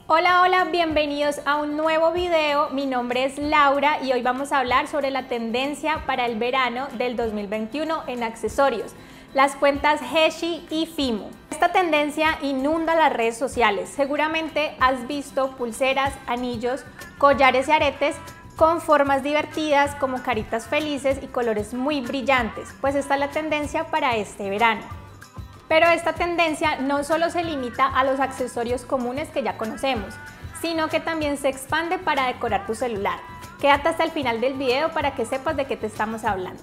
Hola, hola, bienvenidos a un nuevo video. Mi nombre es Laura y hoy vamos a hablar sobre la tendencia para el verano del 2021 en accesorios, las cuentas Heshi y Fimo. Esta tendencia inunda las redes sociales. Seguramente has visto pulseras, anillos, collares y aretes con formas divertidas como caritas felices y colores muy brillantes, pues esta es la tendencia para este verano. Pero esta tendencia no solo se limita a los accesorios comunes que ya conocemos, sino que también se expande para decorar tu celular. Quédate hasta el final del video para que sepas de qué te estamos hablando.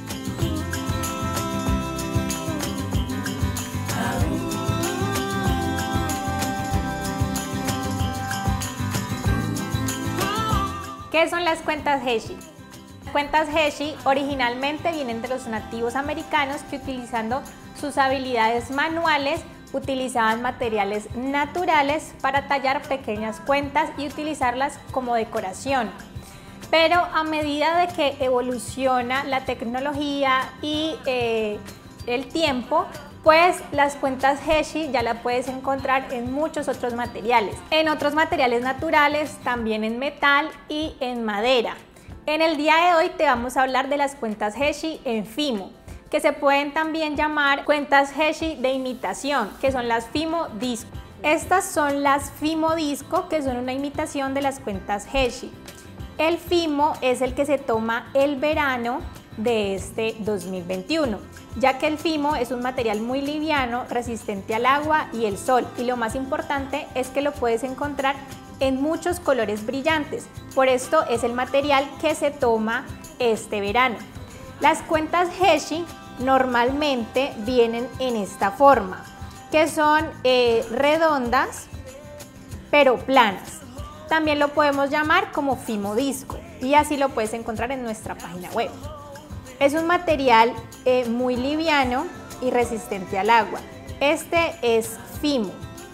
¿Qué son las cuentas Heshi? Cuentas Heshi originalmente vienen de los nativos americanos que, utilizando sus habilidades manuales, utilizaban materiales naturales para tallar pequeñas cuentas y utilizarlas como decoración. Pero a medida de que evoluciona la tecnología y el tiempo, pues las cuentas Heshi ya la puedes encontrar en muchos otros materiales. En otros materiales naturales, también en metal y en madera. En el día de hoy te vamos a hablar de las cuentas Heshi en Fimo, que se pueden también llamar cuentas Heshi de imitación, que son las Fimo Disco. Estas son las Fimo Disco, que son una imitación de las cuentas Heshi. El Fimo es el que se toma el verano de este 2021, ya que el Fimo es un material muy liviano, resistente al agua y el sol, y lo más importante es que lo puedes encontrar en muchos colores brillantes. Por esto es el material que se toma este verano. Las cuentas Heshi normalmente vienen en esta forma, que son redondas pero planas. También lo podemos llamar como Fimo Disco y así lo puedes encontrar en nuestra página web. Es un material muy liviano y resistente al agua. Este es Fimo.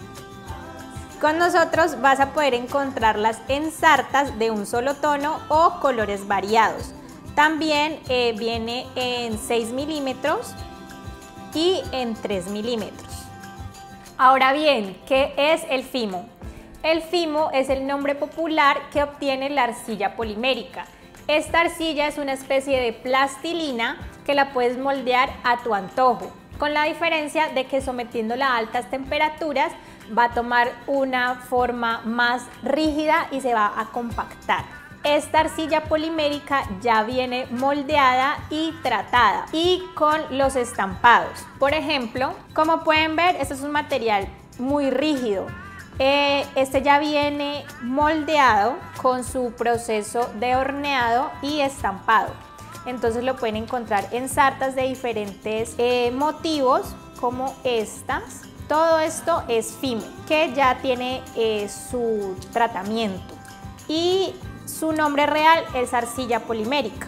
Con nosotros vas a poder encontrarlas en sartas de un solo tono o colores variados. También viene en 6 milímetros y en 3 milímetros. Ahora bien, ¿qué es el Fimo? El Fimo es el nombre popular que obtiene la arcilla polimérica. Esta arcilla es una especie de plastilina que la puedes moldear a tu antojo, con la diferencia de que sometiéndola a altas temperaturas va a tomar una forma más rígida y se va a compactar. Esta arcilla polimérica ya viene moldeada y tratada y con los estampados. Por ejemplo, como pueden ver, este es un material muy rígido. Este ya viene moldeado con su proceso de horneado y estampado. Entonces lo pueden encontrar en sartas de diferentes motivos como estas. Todo esto es Fimo, que ya tiene su tratamiento y su nombre real es arcilla polimérica.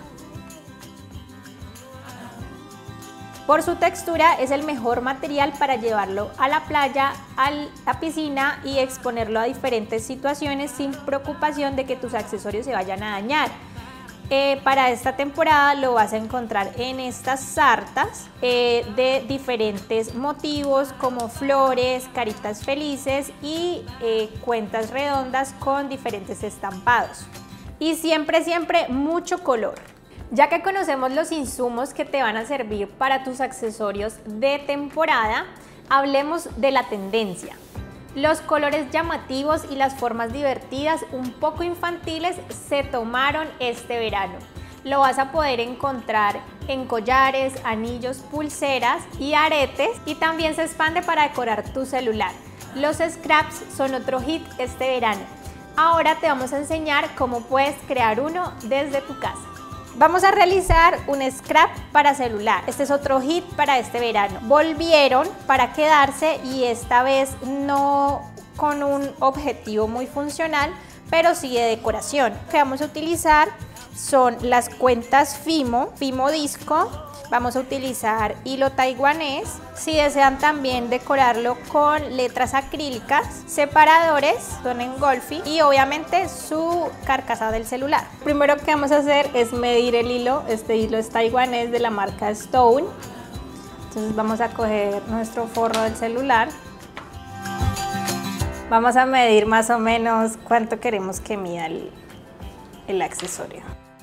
Por su textura es el mejor material para llevarlo a la playa, a la piscina y exponerlo a diferentes situaciones sin preocupación de que tus accesorios se vayan a dañar. Para esta temporada lo vas a encontrar en estas sartas de diferentes motivos como flores, caritas felices y cuentas redondas con diferentes estampados. Y siempre mucho color. Ya que conocemos los insumos que te van a servir para tus accesorios de temporada, hablemos de la tendencia. Los colores llamativos y las formas divertidas, un poco infantiles, se tomaron este verano. Lo vas a poder encontrar en collares, anillos, pulseras y aretes, y también se expande para decorar tu celular. Los scraps son otro hit este verano. Ahora te vamos a enseñar cómo puedes crear uno desde tu casa. Vamos a realizar un scrap para celular. Este es otro hit para este verano. Volvieron para quedarse y esta vez no con un objetivo muy funcional, pero sí de decoración. Lo que vamos a utilizar son las cuentas Fimo Disco. Vamos a utilizar hilo taiwanés. Si desean también decorarlo con letras acrílicas, separadores, son engolfing y obviamente su carcasa del celular. Lo primero que vamos a hacer es medir el hilo. Este hilo es taiwanés de la marca Stone. Entonces vamos a coger nuestro forro del celular Vamos a medir más o menos cuánto queremos que mida el accesorio.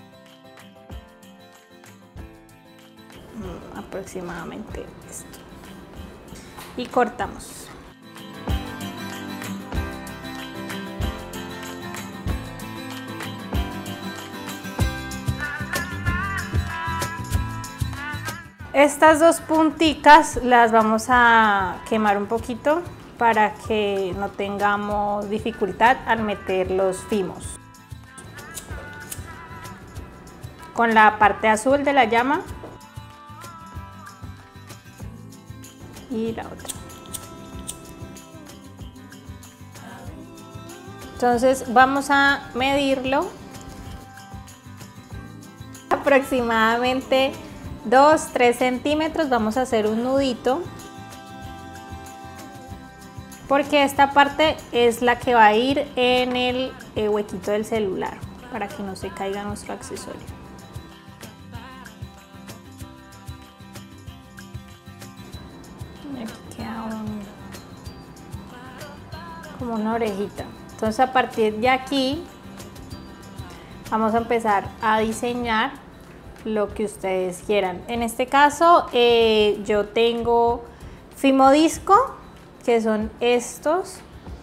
Aproximadamente esto. Y cortamos. Estas dos punticas las vamos a quemar un poquito para que no tengamos dificultad al meter los fimos. Con la parte azul de la llama y la otra. Entonces vamos a medirlo aproximadamente 2-3 centímetros. Vamos a hacer un nudito porque esta parte es la que va a ir en el huequito del celular para que no se caiga nuestro accesorio. Aquí queda como una orejita. Entonces a partir de aquí vamos a empezar a diseñar lo que ustedes quieran. En este caso yo tengo Fimodisco, que son estos,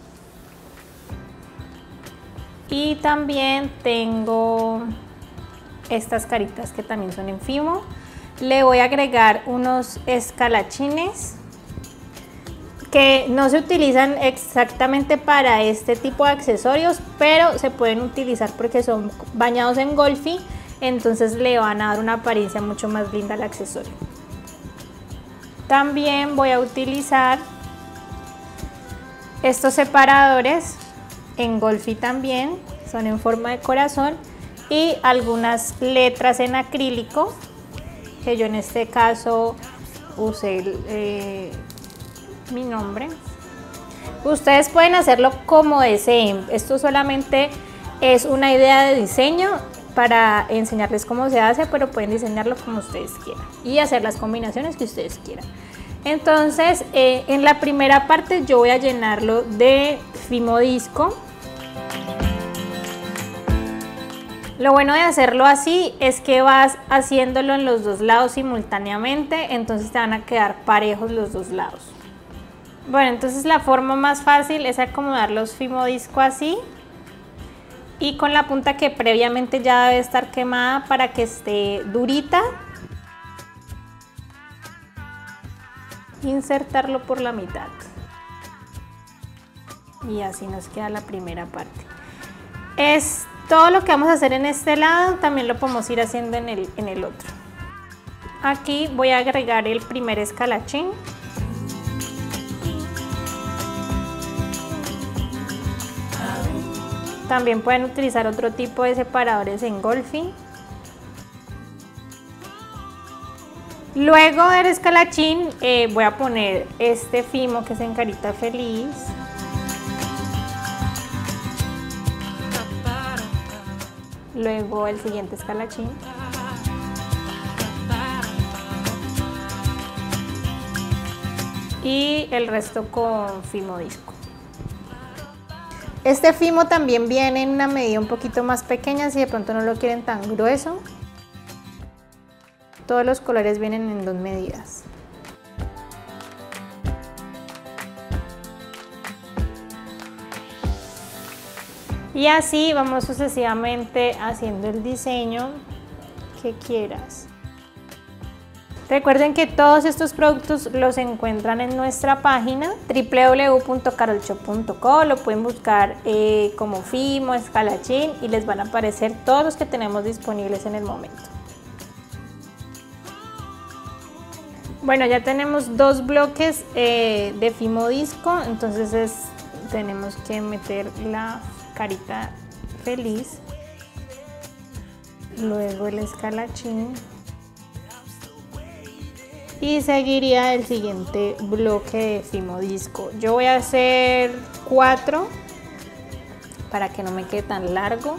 y también tengo estas caritas que también son en Fimo. Le voy a agregar unos escalachines que no se utilizan exactamente para este tipo de accesorios, pero se pueden utilizar porque son bañados en Golfi. Entonces le van a dar una apariencia mucho más linda al accesorio. También voy a utilizar estos separadores en Golfi también, son en forma de corazón, y algunas letras en acrílico, que yo en este caso usé mi nombre. Ustedes pueden hacerlo como deseen, esto solamente es una idea de diseño para enseñarles cómo se hace, pero pueden diseñarlo como ustedes quieran y hacer las combinaciones que ustedes quieran. Entonces en la primera parte yo voy a llenarlo de Fimodisco. Lo bueno de hacerlo así es que vas haciéndolo en los dos lados simultáneamente, entonces te van a quedar parejos los dos lados. Bueno, entonces la forma más fácil es acomodar los Fimodisco así, y con la punta que previamente ya debe estar quemada para que esté durita, insertarlo por la mitad. Y así nos queda la primera parte. Es todo lo que vamos a hacer en este lado, también lo podemos ir haciendo en el otro. Aquí voy a agregar el primer escalachín. También pueden utilizar otro tipo de separadores en Golfi. Luego del escalachín voy a poner este fimo que es en carita feliz. Luego el siguiente escalachín. Y el resto con Fimodisco. Este fimo también viene en una medida un poquito más pequeña si de pronto no lo quieren tan grueso. Todos los colores vienen en 2 medidas. Y así vamos sucesivamente haciendo el diseño que quieras. Recuerden que todos estos productos los encuentran en nuestra página www.carolshop.co. Lo pueden buscar como Fimo, escalachín, y les van a aparecer todos los que tenemos disponibles en el momento. Bueno, ya tenemos 2 bloques de Fimodisco, entonces tenemos que meter la carita feliz, luego el escalachín y seguiría el siguiente bloque de Fimodisco. Yo voy a hacer 4 para que no me quede tan largo.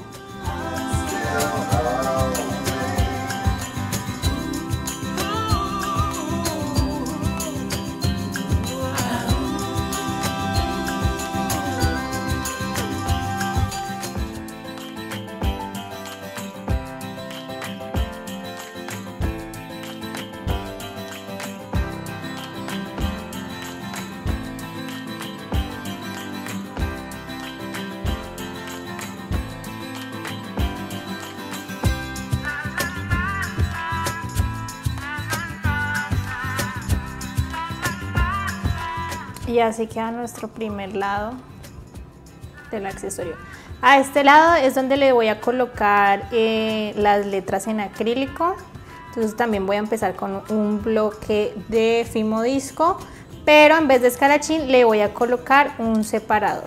Y así queda nuestro primer lado del accesorio. A este lado es donde le voy a colocar las letras en acrílico. Entonces también voy a empezar con un bloque de Fimo Disco, pero en vez de escarachín le voy a colocar un separador.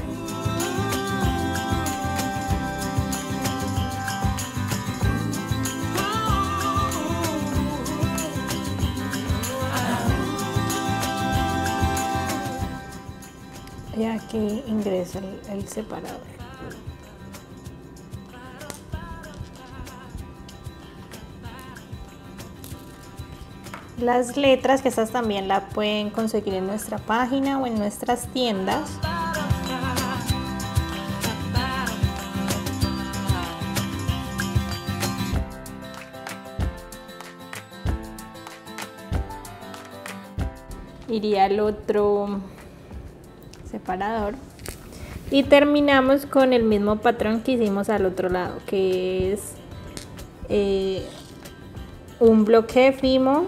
Y aquí ingreso el separador. Las letras, que estas también la pueden conseguir en nuestra página o en nuestras tiendas. Iría al otro separador y terminamos con el mismo patrón que hicimos al otro lado, que es un bloque de Fimo,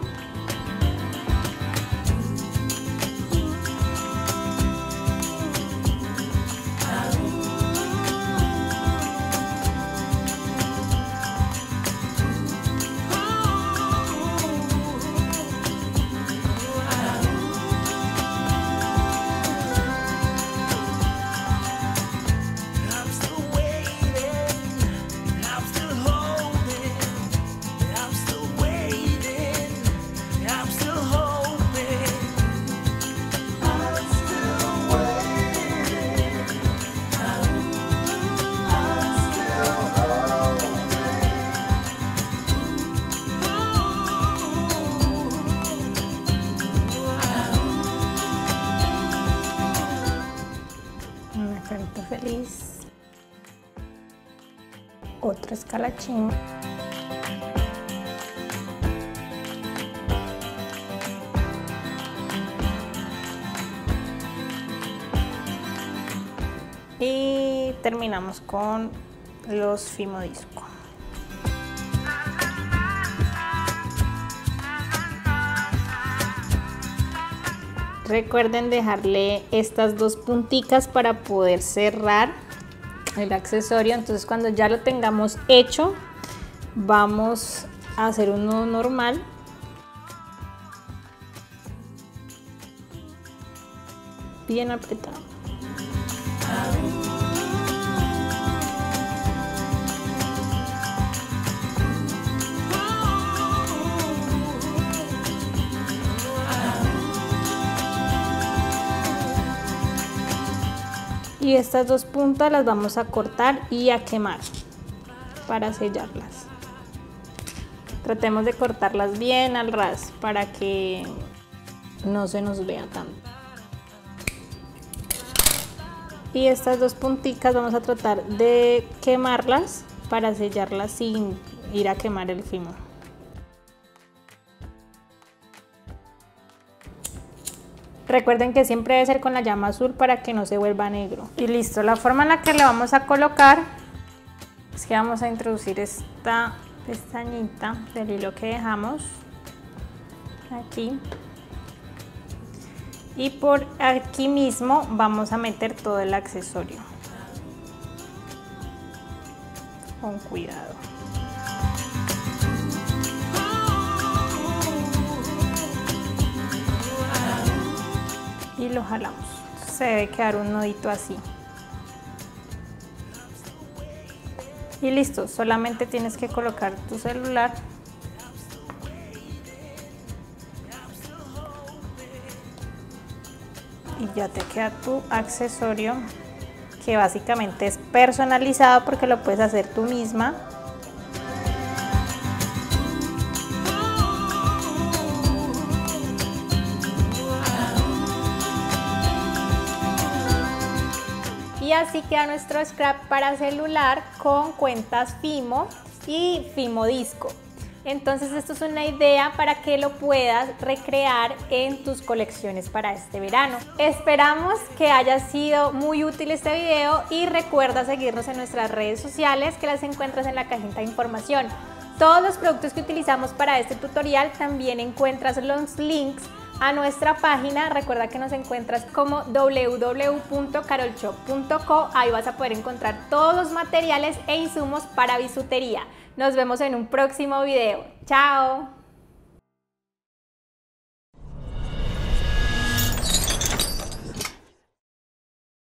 una carita feliz, otro escarachín, y terminamos con los Fimo Disco. Recuerden dejarle estas dos punticas para poder cerrar el accesorio. Entonces cuando ya lo tengamos hecho, vamos a hacer un nudo normal. Bien apretado. Y estas dos puntas las vamos a cortar y a quemar para sellarlas. Tratemos de cortarlas bien al ras para que no se nos vea tanto. Y estas dos punticas vamos a tratar de quemarlas para sellarlas sin ir a quemar el Fimo. Recuerden que siempre debe ser con la llama azul para que no se vuelva negro. Y listo, la forma en la que le vamos a colocar es que vamos a introducir esta pestañita del hilo que dejamos aquí. Y por aquí mismo vamos a meter todo el accesorio. Con cuidado. Y lo jalamos. Se debe quedar un nudito así. Y listo, solamente tienes que colocar tu celular y ya te queda tu accesorio, que básicamente es personalizado porque lo puedes hacer tú misma. Y así queda nuestro scrap para celular con cuentas Fimo y Fimo Disco. Entonces esto es una idea para que lo puedas recrear en tus colecciones para este verano. Esperamos que haya sido muy útil este video y recuerda seguirnos en nuestras redes sociales, que las encuentras en la cajita de información. Todos los productos que utilizamos para este tutorial también encuentras los links a nuestra página. Recuerda que nos encuentras como www.carolshop.co. Ahí vas a poder encontrar todos los materiales e insumos para bisutería. Nos vemos en un próximo video. ¡Chao!